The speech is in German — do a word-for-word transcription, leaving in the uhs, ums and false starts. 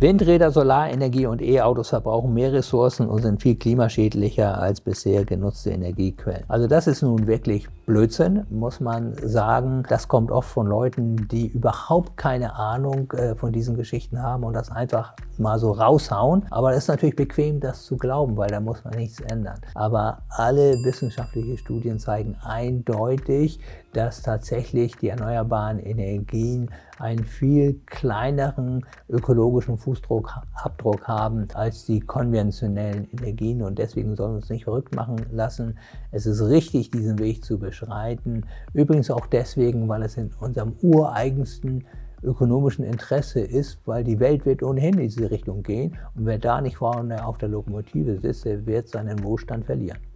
Windräder, Solarenergie und E-Autos verbrauchen mehr Ressourcen und sind viel klimaschädlicher als bisher genutzte Energiequellen. Also das ist nun wirklich Blödsinn, muss man sagen. Das kommt oft von Leuten, die überhaupt keine Ahnung äh, von diesen Geschichten haben und das einfach mal so raushauen. Aber es ist natürlich bequem, das zu glauben, weil da muss man nichts ändern. Aber alle wissenschaftlichen Studien zeigen eindeutig, dass tatsächlich die erneuerbaren Energien einen viel kleineren ökologischen Fußabdruck haben als die konventionellen Energien und deswegen sollen wir uns nicht verrückt machen lassen. Es ist richtig, diesen Weg zu beschreiten. Übrigens auch deswegen, weil es in unserem ureigensten ökonomischen Interesse ist, weil die Welt wird ohnehin in diese Richtung gehen und wer da nicht vorne auf der Lokomotive sitzt, der wird seinen Wohlstand verlieren.